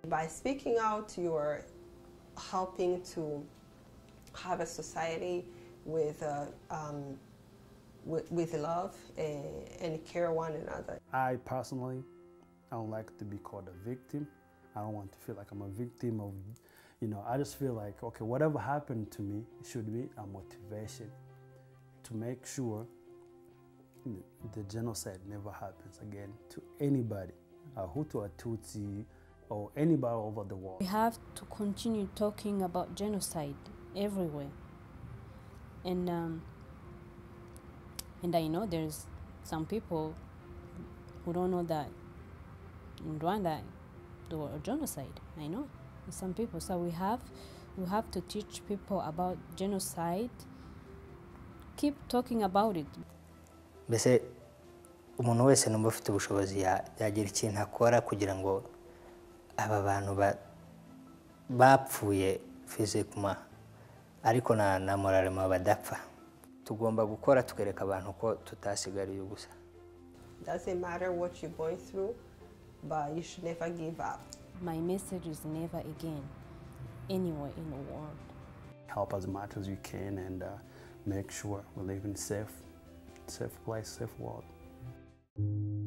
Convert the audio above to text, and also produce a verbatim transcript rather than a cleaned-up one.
By speaking out, you're helping to have a society with, uh, um, with, with love and, and care one another. I personally, I don't like to be called a victim. I don't want to feel like I'm a victim of, you know, I just feel like, okay, whatever happened to me should be a motivation to make sure the genocide never happens again to anybody, a Hutu, a Tutsi, or anybody over the world. We have to continue talking about genocide everywhere. And, um, and I know there's some people who don't know that in Rwanda there was a genocide. I know some people. So we have, we have to teach people about genocide. Keep talking about it. Mbese umuntu wese numva afite ubushobozi yagira ikintu akora kugira ngo aba bantu bapfuye physically ariko na na moralema badapfa. Tugomba gukora tukereka abantu ko tutasigariye gusa. Doesn't matter what you're going through, but you should never give up. My message is never again, anywhere in the world. Help as much as you can and uh, make sure we live in safe, safe place, safe world.